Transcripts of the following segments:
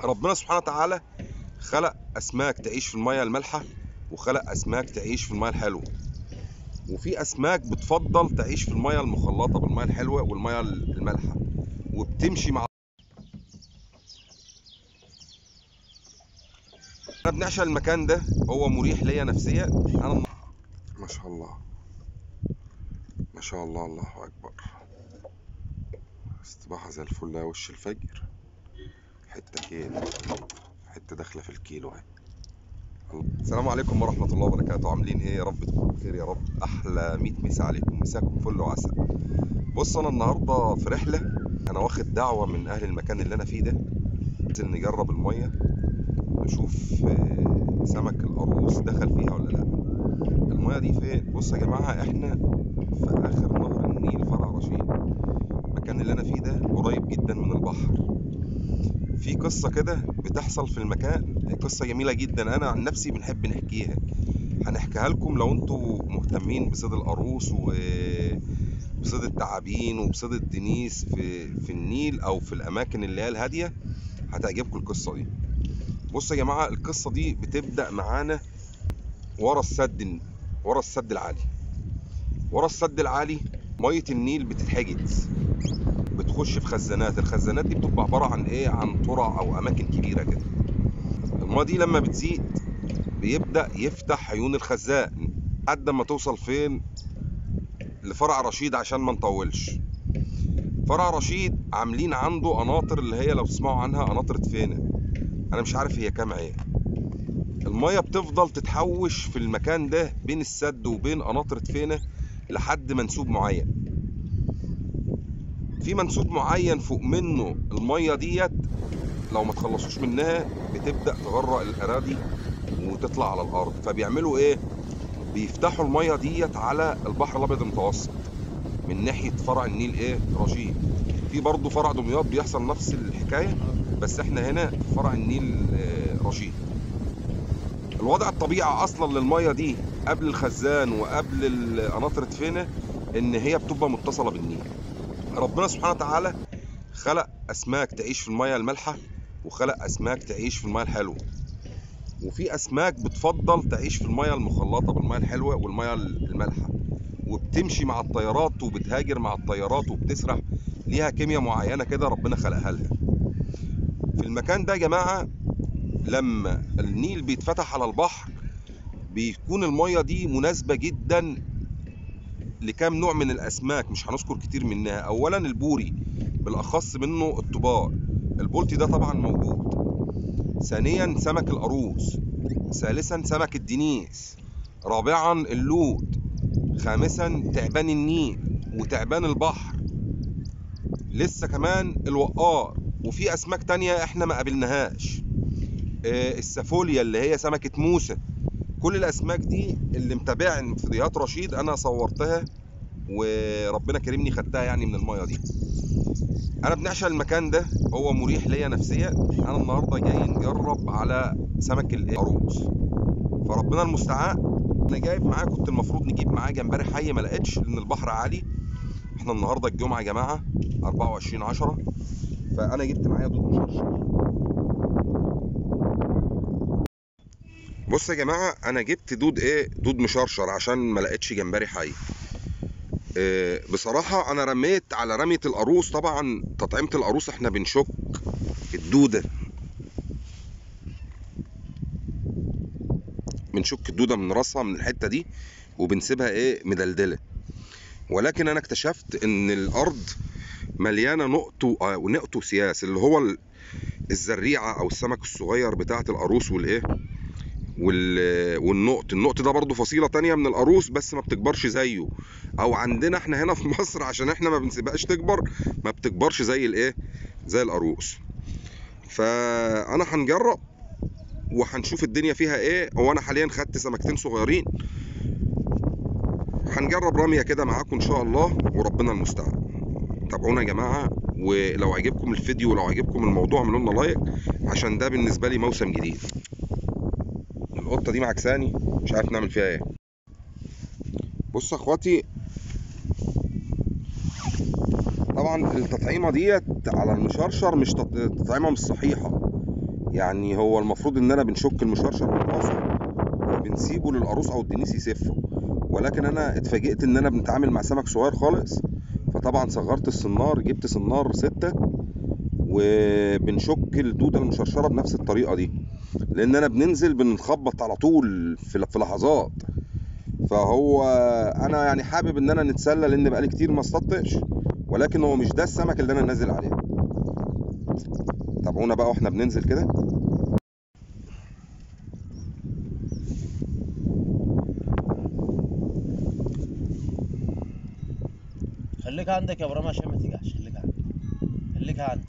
ربنا سبحانه وتعالى خلق اسماك تعيش في الميه المالحه، وخلق اسماك تعيش في الميه الحلوه، وفي اسماك بتفضل تعيش في الميه المخلطه بالميه الحلوه والميه المالحه وبتمشي مع. انا بنعشق المكان ده، هو مريح ليا نفسيا. انا ما شاء الله ما شاء الله، الله اكبر. استباحه زي الفل يا وش الفجر. حته كيلو، حته داخله في الكيلو اهي. السلام عليكم ورحمة الله وبركاته. عاملين ايه؟ يا رب تكونوا بخير يا رب. احلى 100 مسا عليكم، مساكم فل وعسل. بص، انا النهارده في رحلة، انا واخد دعوة من اهل المكان اللي انا فيه ده، ننزل نجرب المية، نشوف سمك القاروص دخل فيها ولا لا. المية دي فين؟ بص يا جماعة، احنا في اخر نهر النيل فرع رشيد. المكان اللي انا فيه ده قريب جدا من البحر. في قصة كده بتحصل في المكان، قصة جميلة جدا، انا عن نفسي بنحب نحكيها. هنحكيها لكم لو انتوا مهتمين بصيد القاروص وبصيد التعابين وبصيد الدنيس في النيل او في الاماكن اللي هي الهاديه. هتعجبكم القصه دي. بصوا يا جماعه، القصه دي بتبدا معانا ورا السد، ورا السد العالي. ورا السد العالي ميه النيل بتتحجز، بتخش في خزانات. الخزانات دي بتبقى عباره عن ايه؟ عن ترع او اماكن كبيره كده. الميه دي لما بتزيد بيبدا يفتح عيون الخزان لحد ما توصل فين؟ لفرع رشيد. عشان ما نطولش، فرع رشيد عاملين عنده قناطر، اللي هي لو تسمعوا عنها قناطر دفينة، انا مش عارف هي كام عين. المية بتفضل تتحوش في المكان ده بين السد وبين قناطر دفينة لحد منسوب معين. في منسوب معين فوق منه المية ديت لو ما تخلصوش منها بتبدأ تغرق الأراضي وتطلع على الأرض. فبيعملوا إيه؟ بيفتحوا المية ديت على البحر الأبيض المتوسط من ناحية فرع النيل إيه؟ رشيد. في برضه فرع دمياط بيحصل نفس الحكاية، بس احنا هنا في فرع النيل رشيد. الوضع الطبيعي اصلا للميه دي قبل الخزان وقبل القناطر دفينه ان هي بتبقى متصله بالنيل. ربنا سبحانه وتعالى خلق اسماك تعيش في الميه المالحه، وخلق اسماك تعيش في الميه الحلوه، وفي اسماك بتفضل تعيش في الميه المخلطه بالميه الحلوه والميه المالحه وبتمشي مع الطيارات وبتهاجر مع الطيارات وبتسرح. ليها كيمياء معينه كده ربنا خلقها لها. في المكان ده يا جماعه لما النيل بيتفتح على البحر بيكون المية دي مناسبة جدا لكام نوع من الأسماك، مش هنذكر كتير منها. أولا البوري، بالأخص منه الطبار، البولتي ده طبعا موجود. ثانيا سمك القاروص. ثالثا سمك الدنيس. رابعا اللود. خامسا تعبان النيل وتعبان البحر. لسه كمان الوقار، وفي أسماك تانية احنا ما قابلناهاش. السافوليا اللي هي سمكة موسى. كل الاسماك دي اللي متابعني في فيديوهات رشيد انا صورتها وربنا كرمني خدتها يعني من المايه دي. انا بنعشق المكان ده، هو مريح ليا نفسيا. انا النهارده جاي نجرب على سمك القاروص، فربنا المستعان. انا جايب معاه، كنت المفروض نجيب معاه جمبري حي ما لقيتش لان البحر عالي. احنا النهارده الجمعه يا جماعه 24/10، فانا جبت معايا دود مشرشر. بص يا جماعه، انا جبت دود ايه؟ دود مشرشر عشان ما لقيتش جمبري حي. بصراحه انا رميت على رميه القاروص. طبعا تطعيمه القاروص احنا بنشك الدوده، بنشك الدوده من راسها من الحته دي وبنسيبها ايه؟ مدلدله. ولكن انا اكتشفت ان الارض مليانه نقط وسياس، اللي هو الزريعه او السمك الصغير بتاعه القاروص والايه والنقط ده برضو فصيله تانية من القاروص بس ما بتكبرش زيه، او عندنا احنا هنا في مصر عشان احنا ما بنسيبهاش تكبر ما بتكبرش زي الايه؟ زي القاروص. فانا هنجرب وهنشوف الدنيا فيها ايه. هو انا حاليا خدت سمكتين صغيرين، هنجرب رميه كده معاكم ان شاء الله وربنا المستعان. تابعونا يا جماعه، ولو عجبكم الفيديو ولو عجبكم الموضوع اعملوا لنا لايك عشان ده بالنسبه لي موسم جديد. القطه دي معكساني مش عارف نعمل فيها ايه. بصوا يا اخواتي، طبعا التطعيمه ديت على المشرشر مش تطعيمه مش صحيحه. يعني هو المفروض اننا بنشك المشرشر من راسه وبنسيبه للقاروص او الدنيس يسفه، ولكن انا اتفاجئت اننا بنتعامل مع سمك صغير خالص، فطبعا صغرت السنار، جبت سنار 6 وبنشك الدودة المشرشرة بنفس الطريقة دي، لاننا بننزل بنخبط على طول في لحظات. فهو انا يعني حابب ان انا نتسلى لان بقالي كتير ما اصطدتش، ولكن هو مش ده السمك اللي انا نازل عليه. تابعونا بقى واحنا بننزل كده. خليك عندك يا ابراهيم عشان ما تيجعش. خليك عندك.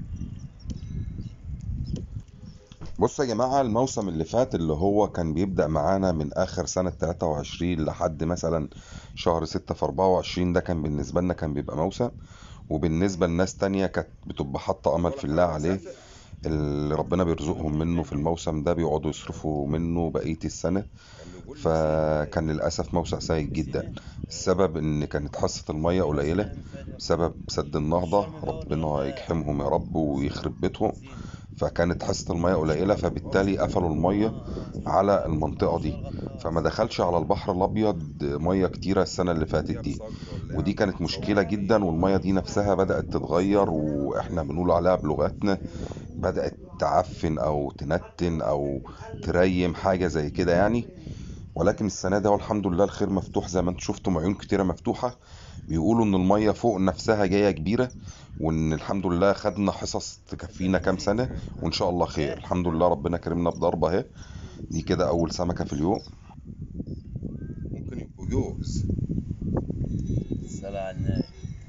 بصوا يا جماعة، الموسم اللي فات اللي هو كان بيبدأ معانا من آخر سنة 23 لحد مثلا شهر 6 في 24، ده كان بالنسبة لنا كان بيبقى موسم، وبالنسبة لناس تانية كانت بتبقى حاطة أمل في الله عليه، اللي ربنا بيرزقهم منه في الموسم ده بيقعدوا يصرفوا منه بقية السنة. فكان للأسف موسم سيء جدا. السبب إن كانت حصة المية قليلة بسبب سد النهضة، ربنا يجحمهم يا رب ويخرب بيتهم. فكانت حصة المية قليلة، فبالتالي قفلوا المية على المنطقة دي، فما دخلش على البحر الأبيض مية كتيرة السنة اللي فاتت دي، ودي كانت مشكلة جدا. والمية دي نفسها بدأت تتغير، وإحنا بنقول عليها بلغتنا بدأت تعفن أو تنتن أو تريم، حاجة زي كده يعني. ولكن السنة دي والحمد لله الخير مفتوح، زي ما انتم شفتم عيون كتيرة مفتوحة. بيقولوا ان المية فوق نفسها جاية كبيرة، وان الحمد لله خدنا حصص تكفينا كام سنة، وان شاء الله خير. الحمد لله ربنا كرمنا بضربة اهي، دي كده اول سمكة في اليوم. ممكن يبقوا جوز. الصلاة على النبي.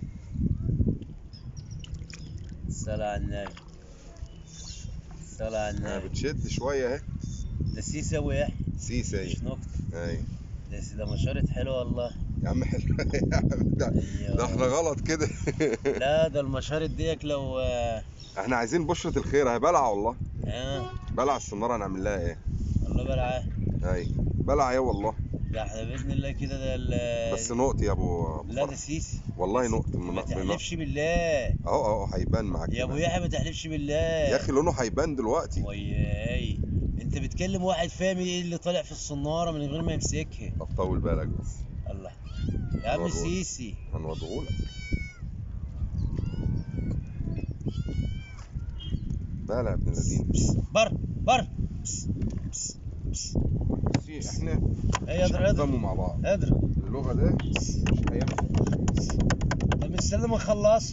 الصلاة على النبي. الصلاة على النبي. بتشد شوية اهي. ده سيسة ويحيى. سيسة مش نكتة. اهي. ده مشارط حلو والله. يا عم حلو. يا عم ده احنا ايوه. غلط كده. لا ده المشارط ديك لو احنا عايزين بشرة الخير اهي، بلعة والله. اه بلعة السنارة هنعمل لها ايه؟ والله بلعاه. اهي بلعة اهي والله. ده احنا بإذن الله كده بس نقط يا ابو لا ده فرح. سيسي. والله نقط ما تحلفش بالله. اهو هيبان معاك يا ابو كمان. يحيى ما تحلفش بالله. يا اخي لونه هيبان دلوقتي. وياي. انت بتكلم واحد فاهم ايه اللي طالع في الصنارة من غير ما يمسكها. طب طول بالك بس. الله. يا عم سيسي. هنوضهولك. بالع ابن الذين. بر بر. احنا ايه مش اضرب هنفهموا مع بعض. اضرب. اللغة ده مش هينفع. طب مستني ما نخلص.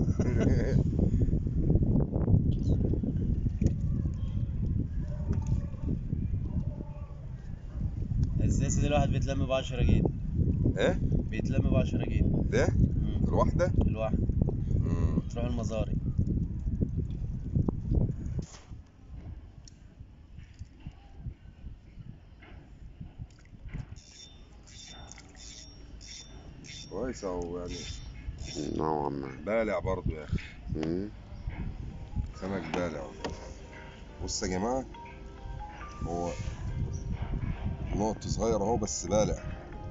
السياسي ده الواحد بيتلم ب10 جنيه. ايه؟ بيتلم ب10 جنيه. ده؟ الواحدة؟ الواحد. تروح المزاري. كويس اهو يعني. نوعا ما. بالع برضو يا اخي. سمك بالع. بص يا جماعة، هو نقط صغير اهو بس بالع،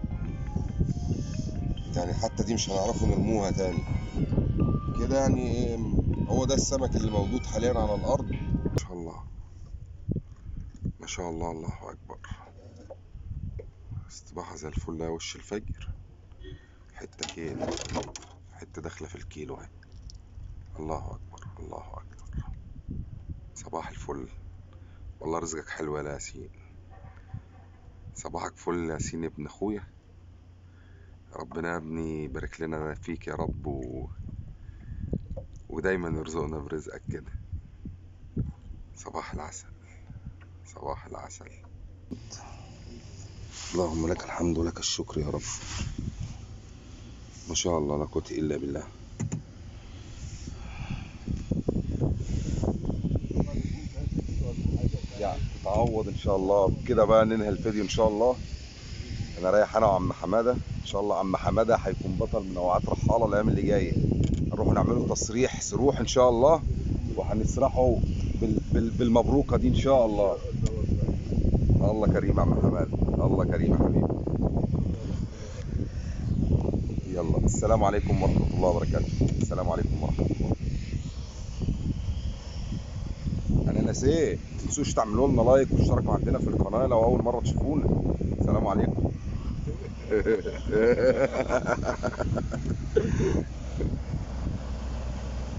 يعني حتى دي مش هنعرفوا نرموها تاني كده يعني. هو ده السمك اللي موجود حاليا على الارض. ما شاء الله ما شاء الله، الله اكبر. استباحة زي الفل يا وش الفجر. حتة كيلو، حتة داخلة في الكيلو اهي. الله اكبر الله اكبر. صباح الفل. والله رزقك حلو يا ياسين. صباحك فل يا ياسين ابن اخويا. ربنا يا ابني يبارك لنا فيك يا رب ودايما يرزقنا برزقك كده. صباح العسل. صباح العسل. اللهم لك الحمد ولك الشكر يا رب. ما شاء الله لا قوة إلا بالله. يعني تتعوض إن شاء الله كده. بقى ننهي الفيديو إن شاء الله. أنا رايح أنا وعم حمادة إن شاء الله. عم حمادة هيكون بطل من نوعات رحالة الأيام اللي جاية. نروح نعمله تصريح سروح إن شاء الله، وهنسرحه بالمبروكة دي إن شاء الله. الله كريم يا عم حمادة، الله كريم يا حبيبي. يلا السلام عليكم ورحمة الله وبركاته. السلام عليكم ورحمة الله. أنا سي، ما تنسوش تعملوا لنا لايك واشتركوا عندنا في القناه لو اول مره تشوفونا. السلام عليكم.